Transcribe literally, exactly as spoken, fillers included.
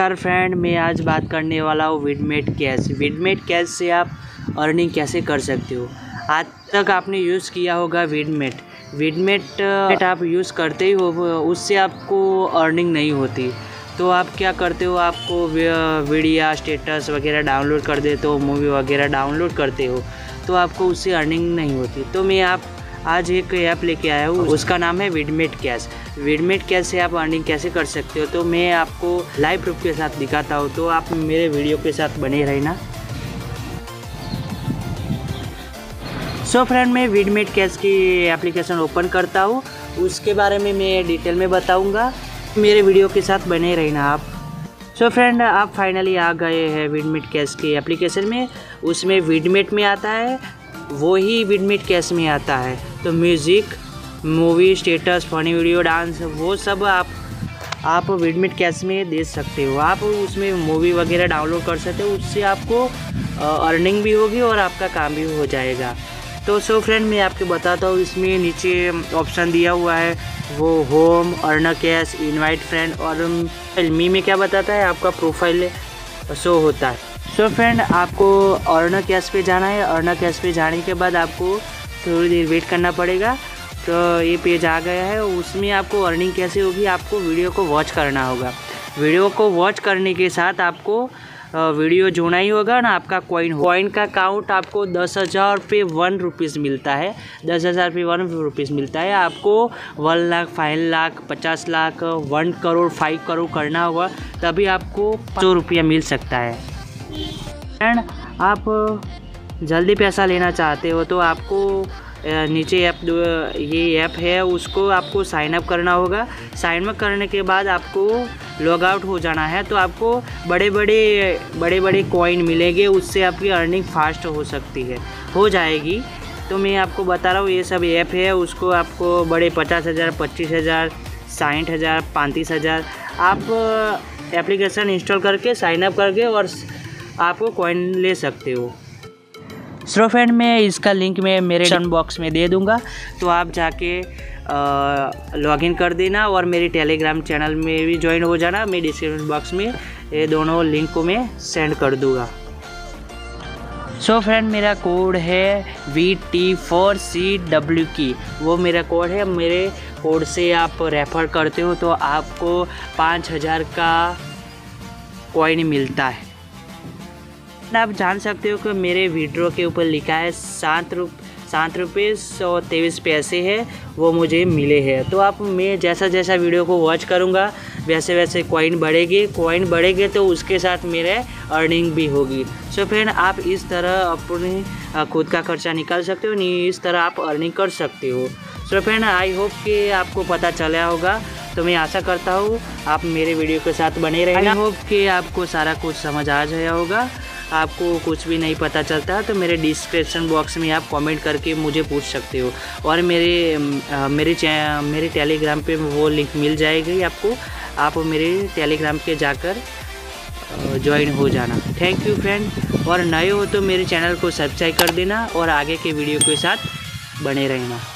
नमस्कार फ्रेंड, मैं आज बात करने वाला हूँ विडमेट कैश। विडमेट कैश से आप अर्निंग कैसे कर सकते हो। आज तक आपने यूज़ किया होगा विडमेट विडमेट आप यूज़ करते ही हो, उससे आपको अर्निंग नहीं होती। तो आप क्या करते हो, आपको वीडियो स्टेटस वगैरह डाउनलोड कर देते हो, मूवी वगैरह डाउनलोड करते हो, तो आपको उससे अर्निंग नहीं होती। तो मैं आप आज एक ऐप लेके आया हूँ, उसका नाम है विडमेट कैश। विडमेट कैश से आप अर्निंग कैसे कर सकते हो, तो मैं आपको लाइव प्रूफ के साथ दिखाता हूँ। तो आप मेरे वीडियो के साथ बने रहना। सो फ्रेंड, मैं विडमेट कैश की एप्लीकेशन ओपन करता हूँ, उसके बारे में मैं डिटेल में बताऊँगा। मेरे वीडियो के साथ बने रहना आप। सो फ्रेंड, आप फाइनली आ गए हैं विडमेट कैश की एप्लीकेशन में। उसमें विडमेट में आता है, वो ही विडमेट कैश में आता है। तो music, movie, status, funny video, dance, वो सब आप आप विडमेट कैश में दे सकते हो। आप उसमें मूवी वगैरह डाउनलोड कर सकते हो, उससे आपको अर्निंग भी होगी और आपका काम भी हो जाएगा। तो सो फ्रेंड, मैं आपको बताता हूँ। इसमें नीचे ऑप्शन दिया हुआ है, वो home, earn cash, invite friend, और मी में क्या बताता है, आपका प्रोफाइल शो होता है। सो फ्रेंड, आपको अर्न कैश पे जाना है। अर्न कैश पे जाने के बाद आपको थोड़ी देर वेट करना पड़ेगा। तो ये पेज आ गया है, उसमें आपको अर्निंग कैसे होगी, आपको वीडियो को वॉच करना होगा। वीडियो को वॉच करने के साथ आपको वीडियो जोड़ना ही होगा ना। आपका कॉइन कॉइन का काउंट आपको दस हज़ार पे वन रुपीज़ मिलता है। दस हज़ार पे वन रुपीज़ मिलता है। आपको वन लाख, फाइव लाख, पचास लाख, वन करोड़, फाइव करोड़ करना होगा, तभी आपको सौ रुपया मिल सकता है। एंड आप जल्दी पैसा लेना चाहते हो तो आपको नीचे ऐप ये ऐप है, उसको आपको साइन अप करना होगा। साइन अप करने के बाद आपको लॉग आउट हो जाना है। तो आपको बड़े बड़े बड़े बड़े कॉइन मिलेंगे, उससे आपकी अर्निंग फास्ट हो सकती है, हो जाएगी। तो मैं आपको बता रहा हूँ, ये सब ऐप है, उसको आपको बड़े पचास हज़ार, पच्चीस हज़ार, साठ हज़ार, पैंतीस हज़ार आप एप्लीकेशन इंस्टॉल करके साइन अप करके और आपको कॉइन ले सकते हो। सो फ्रेंड, मैं इसका लिंक मैं मेरे डिस्क्रिप्शन बॉक्स में दे दूंगा, तो आप जाके लॉगिन कर देना और मेरे टेलीग्राम चैनल में भी ज्वाइन हो जाना। मैं डिस्क्रिप्शन बॉक्स में ये दोनों लिंक को मैं सेंड कर दूंगा। सो फ्रेंड, मेरा कोड है V T four C W की, वो मेरा कोड है। मेरे कोड से आप रेफ़र करते हो तो आपको पाँच हज़ार का कॉइन मिलता है। आप जान सकते हो कि मेरे विड्रॉ के ऊपर लिखा है सात रुप सात रुपये सौ तेईस पैसे है, वो मुझे मिले हैं। तो आप मैं जैसा जैसा वीडियो को वॉच करूँगा वैसे वैसे कॉइन बढ़ेगी कॉइन बढ़ेंगे तो उसके साथ मेरे अर्निंग भी होगी। सो फ्रेंड, आप इस तरह अपने खुद का खर्चा निकाल सकते हो, नहीं इस तरह आप अर्निंग कर सकते हो। सो फ्रेंड, आई होप कि आपको पता चला होगा। तो मैं आशा करता हूँ आप मेरे वीडियो के साथ बने रहें। आई होप कि आपको सारा कुछ समझ आ गया होगा। आपको कुछ भी नहीं पता चलता तो मेरे डिस्क्रिप्शन बॉक्स में आप कमेंट करके मुझे पूछ सकते हो, और मेरे मेरे मेरे टेलीग्राम पे वो लिंक मिल जाएगी आपको। आप मेरे टेलीग्राम पे जाकर ज्वाइन हो जाना। थैंक यू फ्रेंड, और नए हो तो मेरे चैनल को सब्सक्राइब कर देना और आगे के वीडियो के साथ बने रहना।